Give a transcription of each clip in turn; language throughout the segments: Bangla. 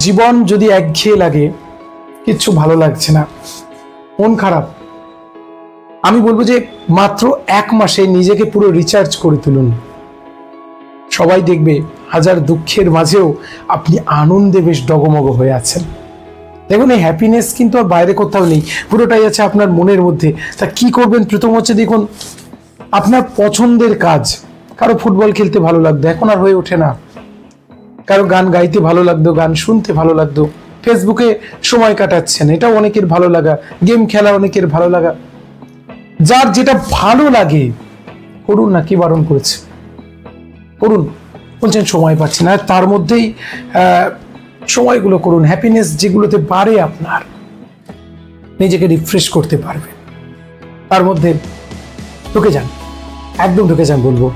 জীবন যদি একঘেয়ে লাগে, কিচ্ছু ভালো লাগছে না, মন খারাপ, আমি বলবো যে মাত্র 1 মাসে নিজেকে পুরো রিচার্জ করে তুলুন। সবাই দেখবে হাজার দুঃখের মাঝেও আপনি আনন্দে বেশ ডগমগ হয়ে আছেন। দেখুন, এই হ্যাপিনেস কিন্তু আর বাইরে কোথাও নেই, পুরোটাই আছে আপনার মনের মধ্যে। তা কি করবেন? প্রথম হচ্ছে দেখুন, আপনার পছন্দের কাজ। কারো ফুটবল খেলতে ভালো লাগতো, এখন আর হয়ে ওঠে না। কারো গান গাইতে ভালো লাগতো, গান শুনতে ভালো লাগতো, ফেসবুকে সময় কাটাচ্ছেন, এটাও অনেকের ভালো লাগা। গেম খেলা অনেকের ভালো লাগা। যার যেটা ভালো লাগে করুন না, কি বারণ করেছে? করুন। বলছেন সময় পাচ্ছি না, তার মধ্যেই সময়গুলো করুন। হ্যাপিনেস যেগুলোতে বাড়ে, আপনার নিজেকে রিফ্রেশ করতে পারবেন, তার মধ্যে ঢুকে যান, একদম ঢুকে যান বলবো।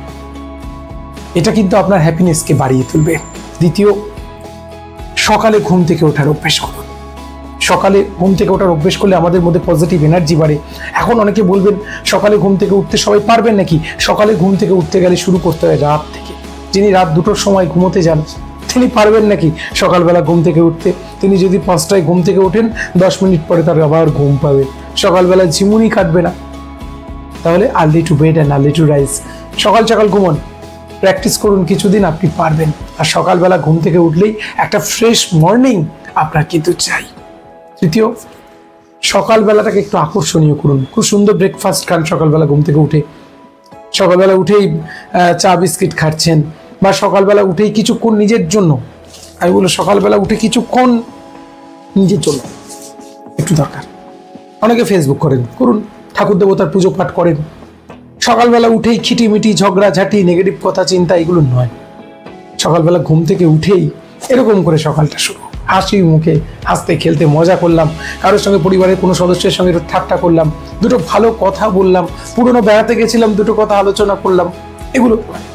এটা কিন্তু আপনার হ্যাপিনেসকে বাড়িয়ে তুলবে। দ্বিতীয়, সকালে ঘুম থেকে ওঠার অভ্যেস করুন। সকালে ঘুম থেকে ওঠার অভ্যেস করলে আমাদের মধ্যে পজিটিভ এনার্জি বাড়ে। এখন অনেকে বলবেন সকালে ঘুম থেকে উঠতে সবাই পারবেন নাকি? সকালে ঘুম থেকে উঠতে গেলে শুরু করতে হয় রাত থেকে। যিনি রাত 2টোর সময় ঘুমোতে যান, তিনি পারবেন নাকি সকালবেলা ঘুম থেকে উঠতে? তিনি যদি 5টায় ঘুম থেকে ওঠেন, 10 মিনিট পরে তার আবার ঘুম পাবে, সকালবেলা ঝিমুনি কাটবে না। তাহলে early to bed and early to rise. সকাল সকাল ঘুমন, প্র্যাকটিস করুন কিছুদিন, আপনি পারবেন। আর সকালবেলা ঘুম থেকে উঠলেই একটা ফ্রেশ মর্নিং আপনার কিন্তু চাই। তৃতীয়, সকালবেলাটাকে একটু আকর্ষণীয় করুন। খুব সুন্দর ব্রেকফাস্ট খান সকালবেলা ঘুম থেকে উঠে। সকালবেলা উঠেই চা বিস্কিট খাচ্ছেন, বা সকালবেলা উঠেই কিছুক্ষণ নিজের জন্য, আমি বলবো সকালবেলা উঠে কিছুক্ষণ নিজের জন্য একটু দরকার। অনেকে ফেসবুক করেন, করুন। ঠাকুর দেবতার পুজো পাঠ করেন। সকালবেলা উঠেই খিটিমিটি, ঝগড়াঝাটি, নেগেটিভ কথা চিন্তা এগুলো নয়। সকালবেলা ঘুম থেকে উঠেই এরকম করে সকালটা শুরু, হাসি মুখে, হাসতে খেলতে মজা করলাম, কারোর সঙ্গে পরিবারের কোনো সদস্যের সঙ্গে একটু ঠাট্টা করলাম, দুটো ভালো কথা বললাম, পুরনো বেড়াতে গেছিলাম, দুটো কথা আলোচনা করলাম, এগুলো।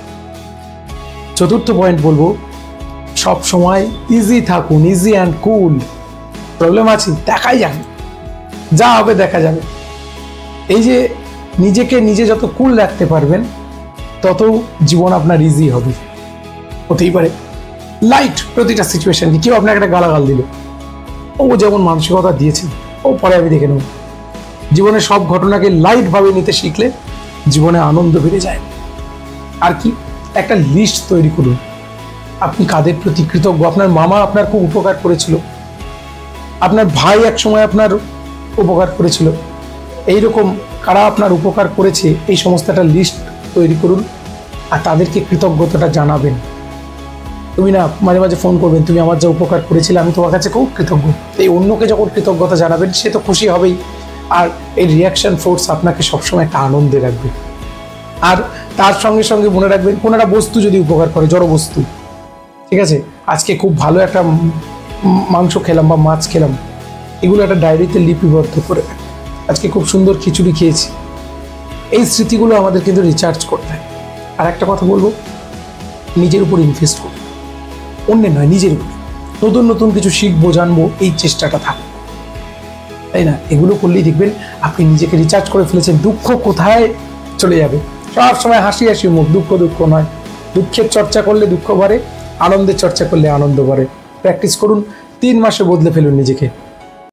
চতুর্থ পয়েন্ট বলবো, সব সময় ইজি থাকুন, ইজি অ্যান্ড কুল। প্রবলেম আছে, দেখাই যাবে, যা হবে দেখা যাবে। এই যে নিজেকে নিজে যত কুল রাখতে পারবেন, তত জীবন আপনার ইজি হবে। হতেই পারে লাইট প্রতিটা সিচুয়েশনকে। কেউ আপনাকে একটা গালাগাল দিল, ও যেমন মানসিকতা দিয়েছে, ও পরে আমি দেখে নেব। জীবনের সব ঘটনাকে লাইট ভাবে নিতে শিখলে জীবনে আনন্দ বেড়ে যায়। আর কি, একটা লিস্ট তৈরি করুন, আপনি কাদের প্রতি কৃতজ্ঞ। আপনার মামা আপনার খুব উপকার করেছিল, আপনার ভাই এক সময় আপনার উপকার করেছিল, এইরকম কারা আপনার উপকার করেছে, এই সমস্ত একটা লিস্ট তৈরি করুন, আর তাদেরকে কৃতজ্ঞতাটা জানাবেন। তুমি না মাঝে মাঝে ফোন করবেন, তুমি আমার যা উপকার করেছিলে আমি তোমার কাছে খুব কৃতজ্ঞ। এই অন্যকে যখন কৃতজ্ঞতা জানাবেন, সে তো খুশি হবেই, আর এই রিয়াকশন ফোর্স আপনাকে সবসময় একটা আনন্দে রাখবে। আর তার সঙ্গে সঙ্গে মনে রাখবেন, কোনো একটা বস্তু যদি উপকার করে, জড় বস্তু, ঠিক আছে, আজকে খুব ভালো একটা মাংস খেলাম বা মাছ খেলাম, এগুলো একটা ডায়েরিতে লিপিবদ্ধ করে, আজকে খুব সুন্দর খিচুড়ি খেয়েছি, এই স্মৃতিগুলো আমাদের কিন্তু রিচার্জ করতে হয়। আর একটা কথা বলবো, নিজের উপর ইনভেস্ট করুন, অন্যের নয়, নিজের উপর। নতুন নতুন কিছু শিখবো, জানবো, এই চেষ্টাটা থাকে, তাই না? এগুলো করলেই দেখবেন আপনি নিজেকে রিচার্জ করে ফেলেছেন। দুঃখ কোথায় চলে যাবে? সব সময় হাসি হাসি মুখ, দুঃখ দুঃখ নয়। দুঃখের চর্চা করলে দুঃখ বাড়ে, আনন্দের চর্চা করলে আনন্দ বাড়ে। প্র্যাকটিস করুন, 3 মাসে বদলে ফেলুন নিজেকে।